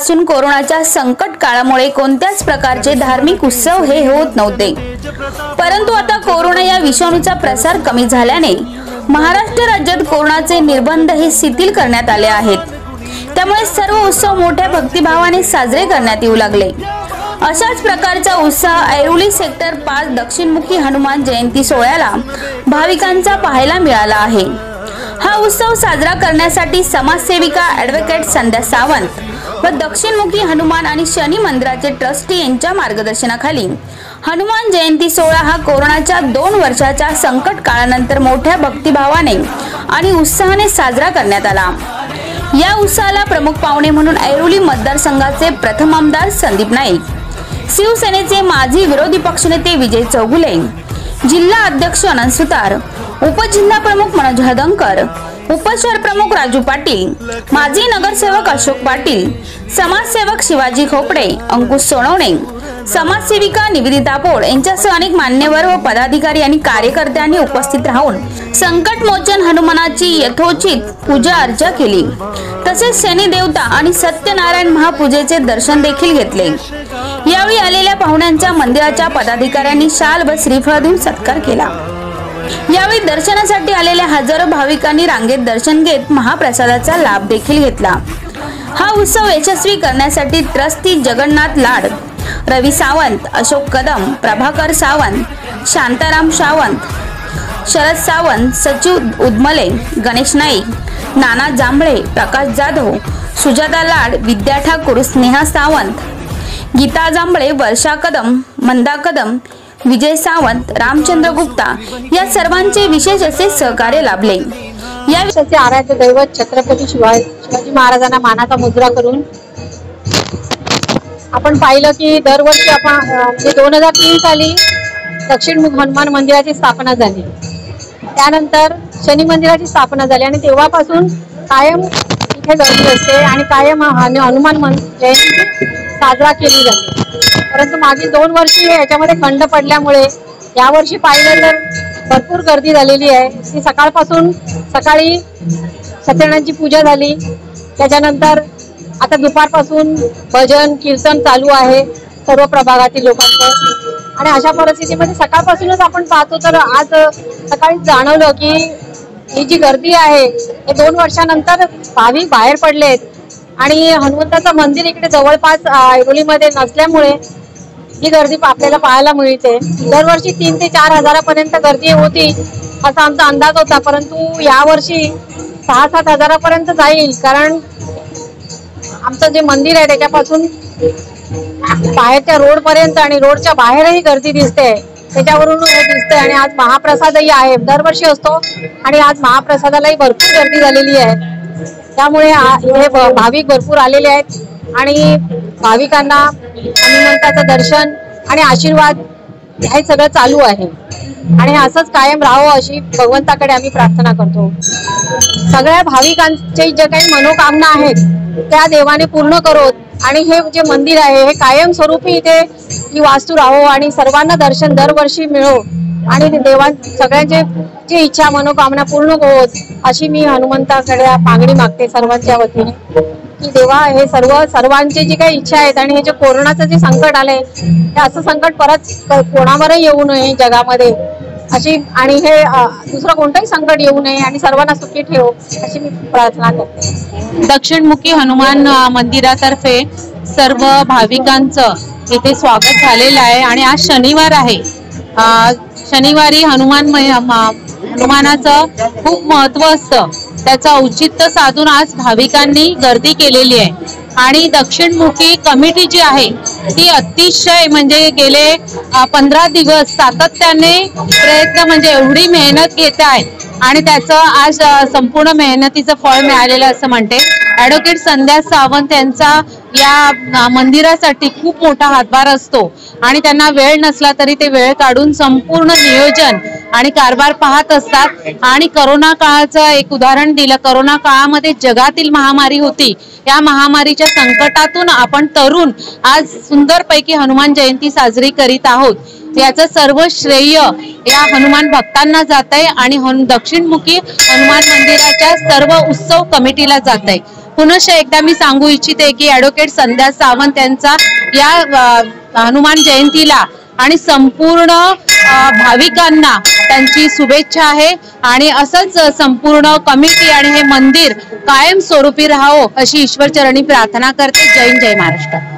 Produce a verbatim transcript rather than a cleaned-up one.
वर्षापासून कोरोनाच्या संकट काळामुळे कोणत्याच प्रकारचे धार्मिक उत्सव हे होत नव्हते। परंतु आता कोरोना या विषाणूचा प्रसार कमी झाल्याने महाराष्ट्र राज्यात कोरोनाचे निर्बंध हे शिथिल करण्यात आले आहेत। त्यामुळे सर्व उत्सव मोठ्या भक्तिभावाने साजरे करण्यात येऊ लागले। अशाच प्रकारचा उत्साह ऐरोली सेक्टर पाच दक्षिणमुखी हनुमान जयंती सोहळ्याला भाविकांचा पाहायला मिळाला आहे। हा उत्सव साजरा करण्यासाठी समाजसेविका ॲडव्होकेट संध्या सावंत व दक्षिणमुखी हनुमान आणि शनी मंदिराचे ट्रस्टी यांच्या मार्गदर्शनाखाली हनुमान जयंती सोहळा हा कोरोनाच्या दोन वर्षाच्या संकट काळानंतर मोठ्या भक्तिभावाने आणि उत्साहाने साजरा करण्यात आला। या उत्सवाला प्रमुख पाहुणे म्हणून ऐरोली मतदारसंघाचे प्रथम आमदार संदीप नाईक, शिवसेनेचे माजी विरोधी पक्षनेते विजय चौगुले, जिल्हा अध्यक्ष अनंत सुतार, उपजिल्हा प्रमुख मनोज हदंकर, उपशहर प्रमुख राजू पाटील, माजी नगरसेवक अशोक पाटील, समाजसेवक शिवाजी खोपडे, अंकुश सोनवणे, समाजसेविका निवेदिता पोळ यांच्यासह अनेक मान्यवर व पदाधिकारी आणि कार्यकर्त्यांनी उपस्थित राहून संकटमोचन हनुमानाची यथोचित पूजा अर्चा केली। तसेच शनी देवता आणि सत्यनारायण महापूजेचे दर्शन देखील घेतले। यावेळी आलेल्या पाहुण्यांच्या मंदिराच्या पदाधिकाऱ्यांनी शाल व श्रीफळ देऊन सत्कार केला। यावेळी दर्शनासाठी आलेल्या हजारो भाविकांनी रांगेत दर्शन घेत महाप्रसादाचा लाभ देखील घेतला। हा उत्सव यशस्वी करण्यासाठी ट्रस्टी जगन्नाथ लाड, रवी सावंत, अशोक कदम, प्रभाकर सावंत, शांताराम सावंत, शरद सावंत, सचिव उदमले, गणेश नाईक, नाना जांभळे, प्रकाश जाधव, सुजाता लाड, विद्या ठाकूर, स्नेहा सावंत, गीता जांभळे, वर्षा कदम, मंदा कदम, विजय सावंत, रामचंद्र गुप्ता या सर्वांचे विशेष असे सहकार्य लाभले। या वर्षाचे आराध्य दैवत छत्रपती शिवाजी शिवाजी महाराजांना मानाचा मुजरा करून आपण पाहिलं की दरवर्षी आपण म्हणजे दोन हजार तीन साली दक्षिणमुख हनुमान मंदिराची स्थापना झाली, त्यानंतर शनी मंदिराची स्थापना झाली आणि तेव्हापासून कायम इथे गर्दी असते आणि कायम हनुमान जयंती साजरा केली जाते। परंतु मागील दोन वर्षी याच्यामध्ये खंड पडल्यामुळे यावर्षी पाहिलं तर भरपूर गर्दी झालेली आहे। ती सकाळपासून सकाळी सत्यनारायणची पूजा झाली, त्याच्यानंतर आता दुपारपासून भजन कीर्तन चालू आहे सर्व प्रभागातील लोकांचं। आणि अशा परिस्थितीमध्ये सकाळपासूनच आपण पाहतो तर आज सकाळी जाणवलं की ही जी गर्दी आहे हे दोन वर्षानंतर भाविक बाहेर पडलेत आणि हनुमंताचं मंदिर इकडे जवळपास ऐरोलीमध्ये नसल्यामुळे ही गर्दी आपल्याला पाहायला मिळते। दरवर्षी तीन ते चार हजारापर्यंत गर्दी होती असा आमचा अंदाज होता, परंतु यावर्षी सहा सात हजारापर्यंत जाईल, कारण आमचं जे मंदिर आहे त्याच्यापासून बाहेरच्या रोड पर्यंत आणि रोडच्या बाहेरही गर्दी दिसते, त्याच्यावरून दिसते। आणि आज महाप्रसादही आहे, दरवर्षी असतो आणि आज महाप्रसादालाही भरपूर गर्दी झालेली आहे, त्यामुळे हे भाविक भरपूर आलेले आहेत आणि भाविकांना हनुमंताचं दर्शन आणि आशीर्वाद हे सगळं चालू आहे आणि असंच कायम राहावं अशी भगवंताकडे आम्ही प्रार्थना करतो। सगळ्या भाविकांचे जे काही मनोकामना आहेत त्या देवाने पूर्ण करोत आणि हे जे मंदिर आहे हे कायमस्वरूपी इथे ही वास्तू राहो आणि सर्वांना दर्शन दरवर्षी मिळो आणि देवा सगळ्यांचे जी इच्छा मनोकामना पूर्ण होत अशी मी हनुमंताकडे मागणी मागते सर्वांच्या वतीने की देवा हे सर्व सर्वांची जी काही इच्छा आहेत आणि हे जे कोरोनाचं जे संकट आलंय हे असं संकट परत कोणावरही येऊ नये जगामध्ये अशी, आणि हे दुसरं कोणतंही संकट येऊ नये आणि सर्वांना सुखी ठेवो अशी मी प्रार्थना करते। दक्षिणमुखी हनुमान मंदिरातर्फे सर्व भाविकांचं इथे स्वागत झालेलं आहे आणि आज शनिवार आहे। शनिवारी हनुमान हनुमानाचं खूप महत्त्व असतं, त्याचं औचित्य साधून आज भाविकांनी गर्दी केलेली आहे आणि दक्षिणमुखी कमिटी जी आहे ती अतिशय म्हणजे गेले पंधरा दिवस सातत्याने प्रयत्न म्हणजे एवढी मेहनत घेत आहे आणि त्याचं आज संपूर्ण मेहनतीचं फळ मिळालेलं असं म्हणते। ॲडव्होकेट संध्या सावंत यांचा या मंदिरासाठी खूप मोठा हातभार असतो आणि त्यांना वेळ नसला तरी ते वेळ काढून संपूर्ण नियोजन आणि कारभार पाहत असतात आणि करोना काळाचं एक उदाहरण दिलं। करोना काळामध्ये जगातील महामारी होती, या महामारीच्या संकटातून आपण तरुण आज सुंदरपैकी हनुमान जयंती साजरी करीत आहोत। याचं सर्व श्रेय या हनुमान भक्तांना जात आहे आणि दक्षिणमुखी हनुमान मंदिराच्या सर्व उत्सव कमिटीला जात आहे। पुनश्च एकदा मी सांगू इच्छिते की ॲडव्होकेट संध्या सावंत यांचा या अ, हनुमान जयंतीला आणि संपूर्ण अ, भाविकांना त्यांची शुभेच्छा आहे आणि असंच संपूर्ण कमिटी आणि हे मंदिर कायमस्वरूपी राहावं अशी ईश्वरचरणी प्रार्थना करते. जय हिंद, जय महाराष्ट्र.